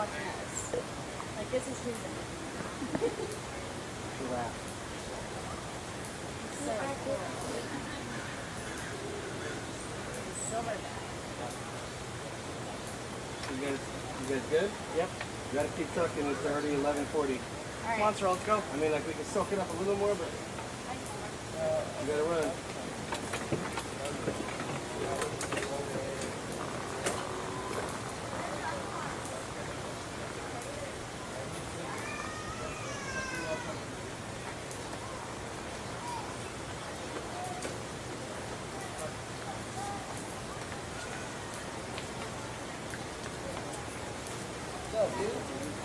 watching us. Like, this is his end. Wow. So cool. Silverback. You guys good? Yep. You gotta keep tucking. It's already 11:40. Right. Come on, sir, let's go. I mean, like, we can soak it up a little more, but you gotta run. What's up, dude?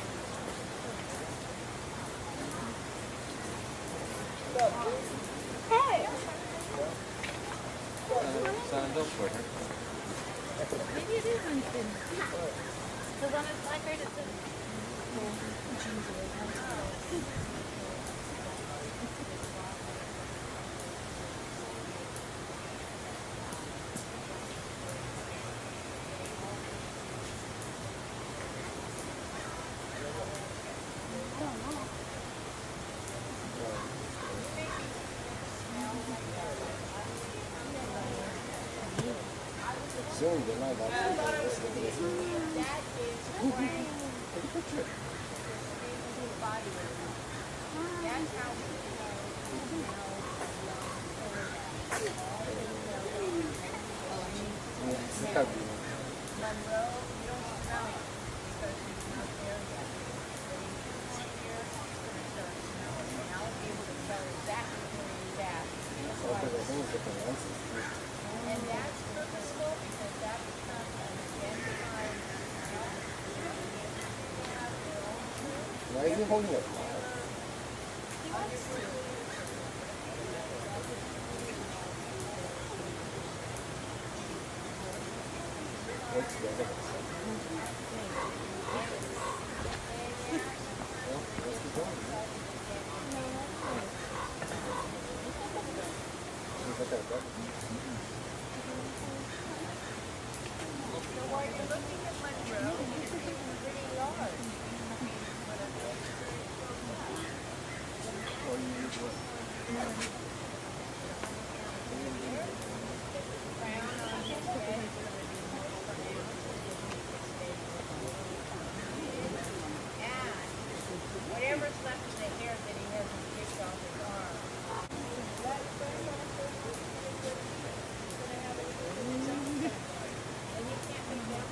Hey! Signed up for her. Maybe it is Winston. Because on his placard it says... Soon, they might like That is Frank. That's how we know. Monroe, you don't smell it because he's not there yet. And I'll be able to tell exactly where he's at. And that's purposeful because that becomes an identified. Why is he holding it? He wants to. What's the other? So while you're looking at Monroe, he's pretty large. Whatever's left of the hair that he hasn't kicked off his arm. And you can't make that.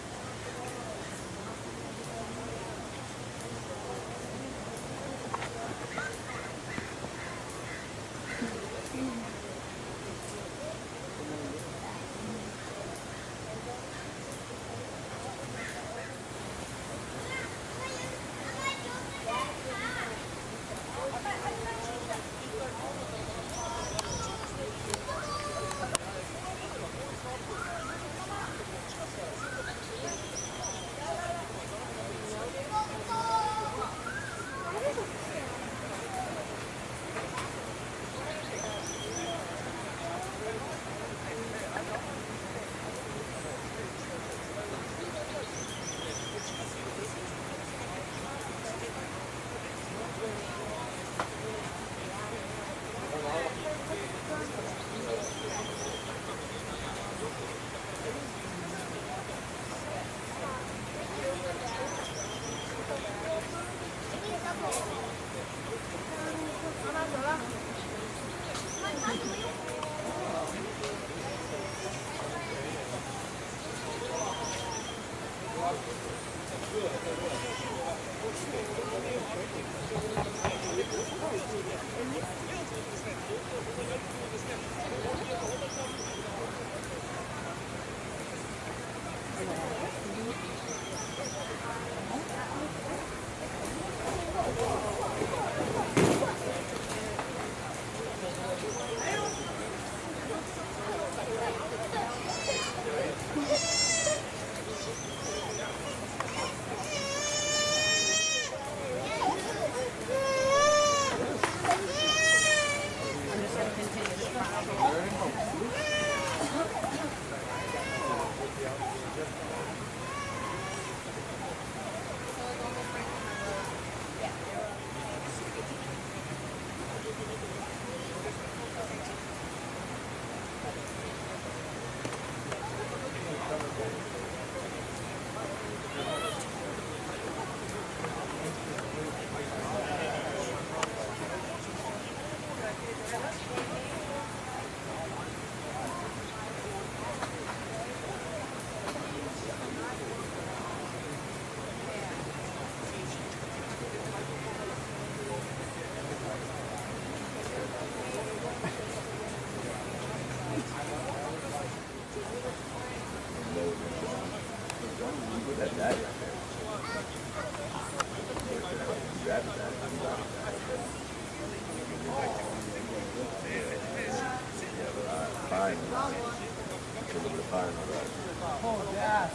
fire in the eye. A little bit of fire in the eye. Oh, yeah.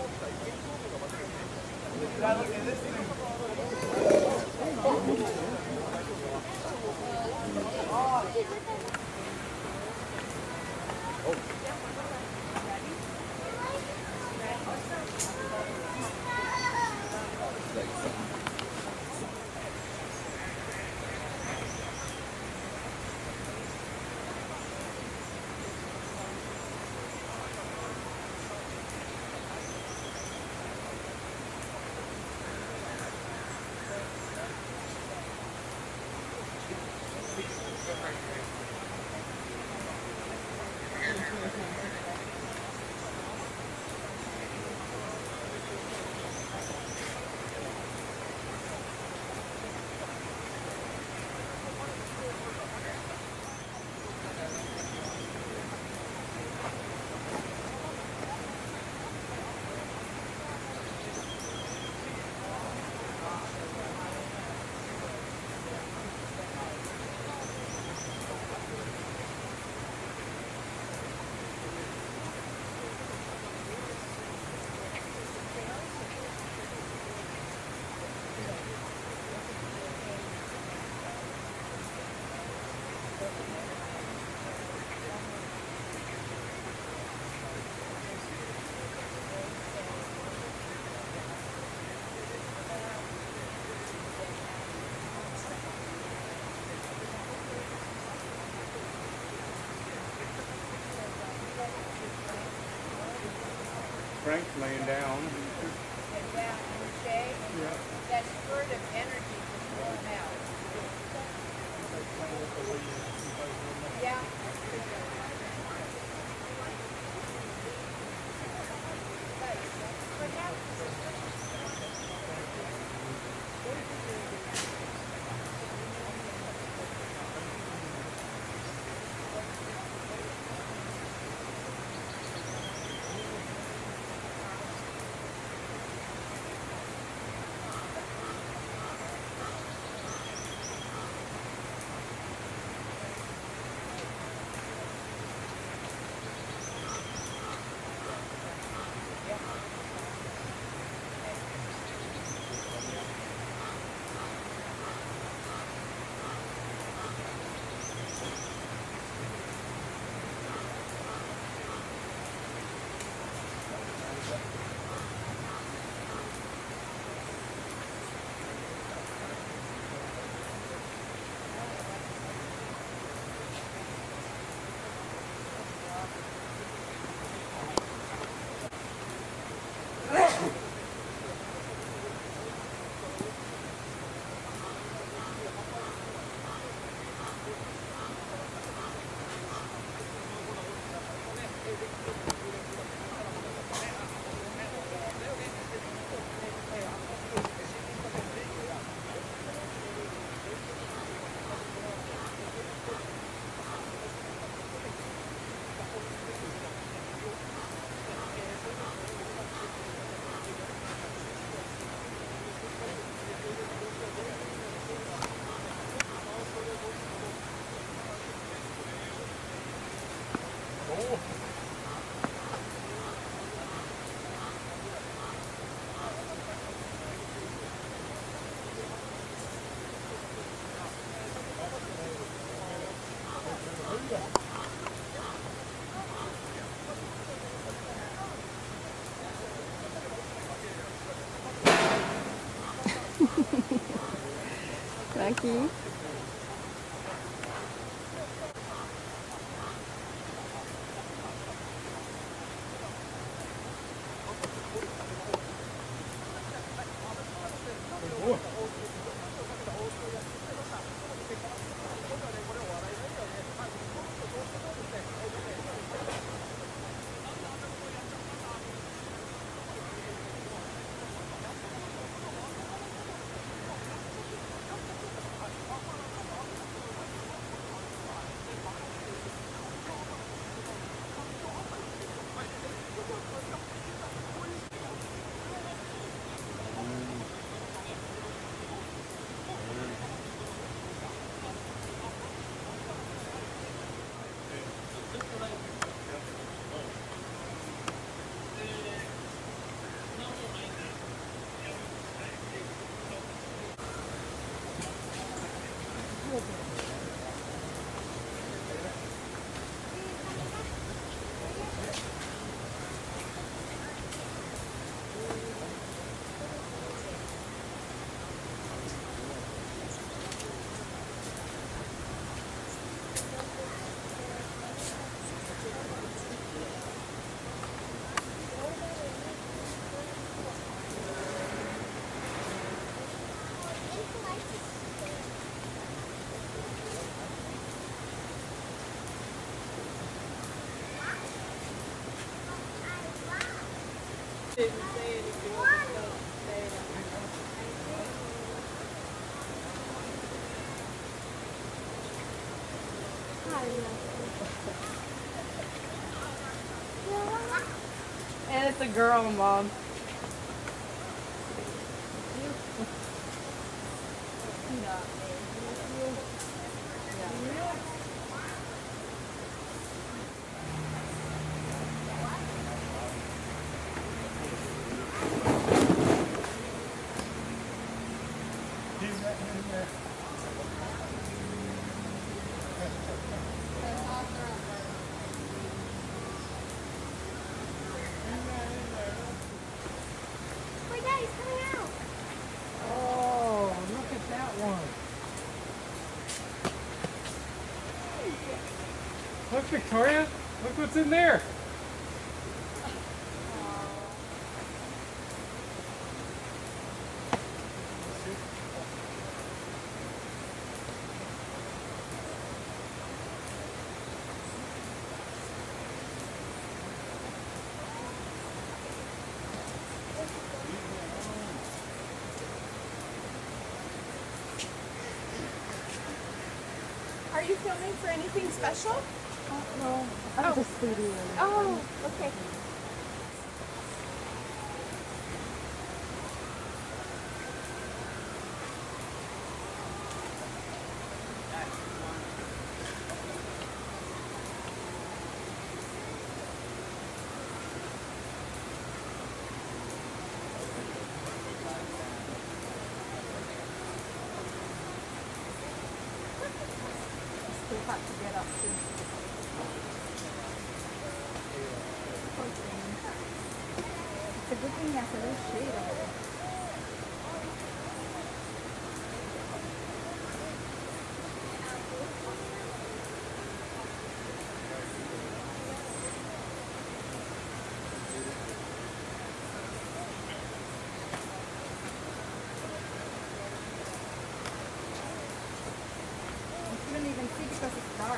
Yeah, look at this thing. Frank's laying down. And down in the shade. Yeah. That spurt of energy just flowing out. Yeah. Lucky. And it's a girl, Mom. Look, Victoria! Look what's in there! Are you filming for anything special? No, I'm just feeding them. Oh, okay. Still have to get up too. It's a good thing that's a little shade over there. You couldn't even see because it's dark.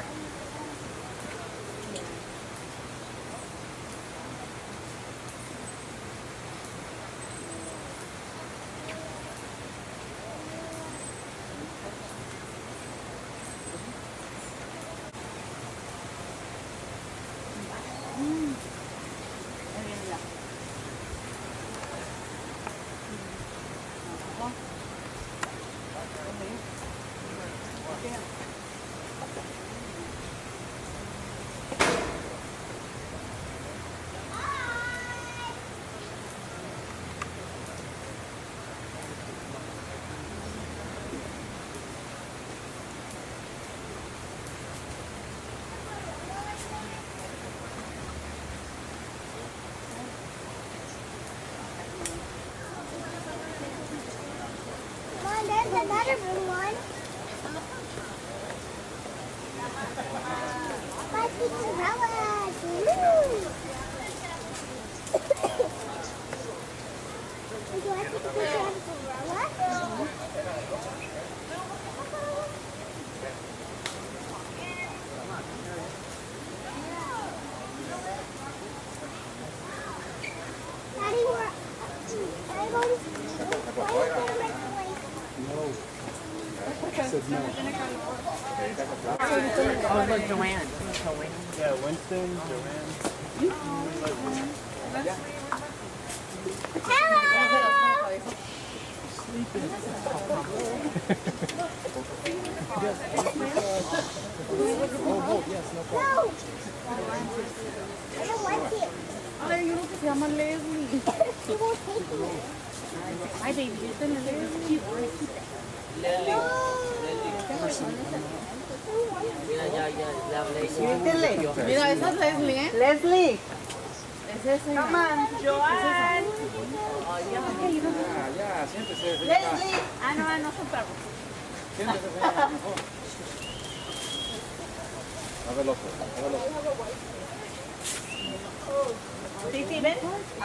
There's another blue one. My umbrellas. Would you like to take a picture of the umbrella? Daddy, can I go to school? Oh, look, Joanne. Yeah, Winston, Joanne. Hello! Oh, yes, no problem. No! I don't want it. Ay, uno que se llama Leslie. You won't take me. Ay, baby, esta es Leslie. No! Mira, esa es Leslie, ¿eh? Leslie, Es esa. come on. Joanne. Ya, siéntese. Leslie. No son perros. Siéntese, señora, mejor. A ver, loco. Titi, ven.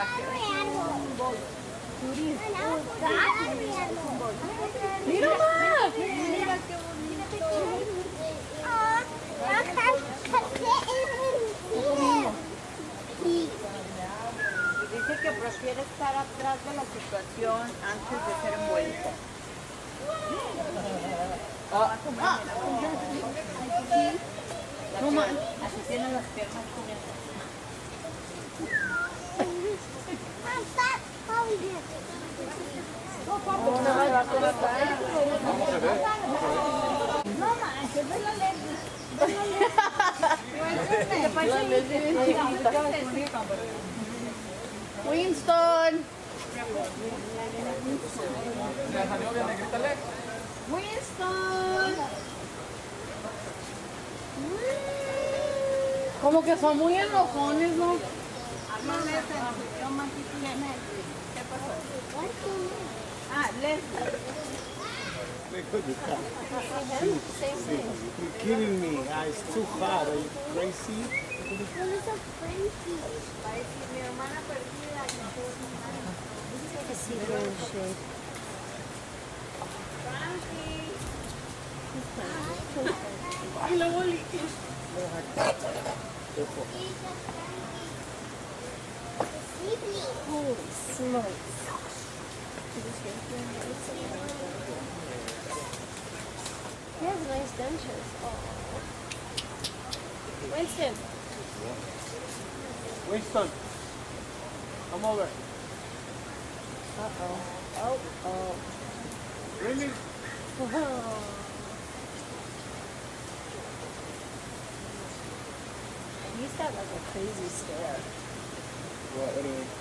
Mira más. Dice que prefiere estar atrás de la situación antes de ser envuelto. No más. Así tiene las piernas cubiertas. Winston. Winston. Como que son muy enojones, ¿no? Leslie. You're kidding me. It's too hot. Are you crazy? Holy smokes. He has nice dentures. Oh. Winston. Winston, come over. Oh. Really? He's got like a crazy stare. What?